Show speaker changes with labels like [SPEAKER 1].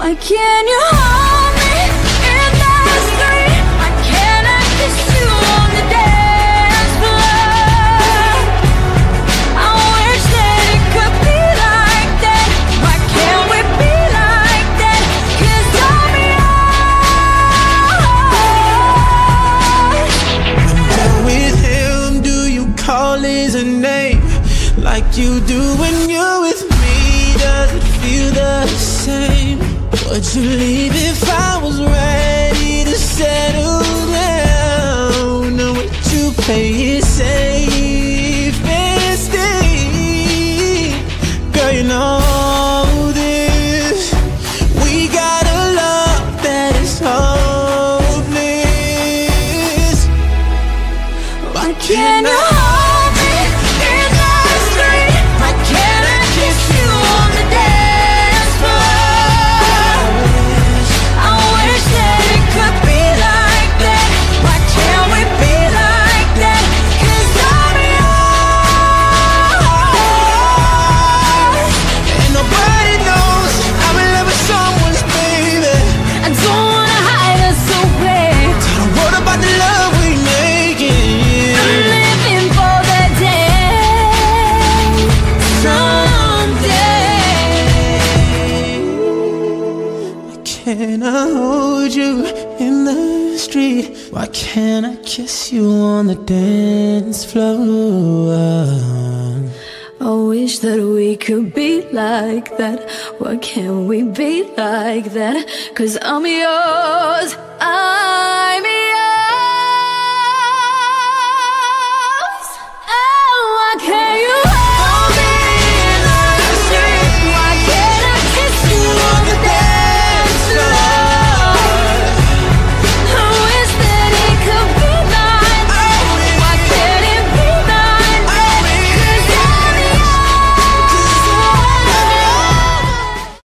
[SPEAKER 1] Why can't you hold me in the street? Why can't I kiss you on the dance floor? I wish that it could be like that. Why can't we be like that? 'Cause I'm yours.
[SPEAKER 2] When you're with him, do you call his name like you do when you're with me? Does it feel the same? Would you leave if I was ready to settle down? Or would you play it safe and stay? Girl, you know this. We got a love that is hopeless. Why can't I hold me in the street? Why can't I kiss you on the dance floor?
[SPEAKER 1] I wish that it could be like that. Why can't we be like that? 'Cause I'm yours.
[SPEAKER 2] And nobody knows I'm in love with someone's baby.
[SPEAKER 1] I don't wanna hide us away.
[SPEAKER 2] Tell the world about the love we making.
[SPEAKER 1] I'm living for the day someday.
[SPEAKER 2] Why can't I hold you in the street? Why can't I kiss you on the dance floor?
[SPEAKER 1] I wish that we could be like that. Why can't we be like that? 'Cause I'm yours.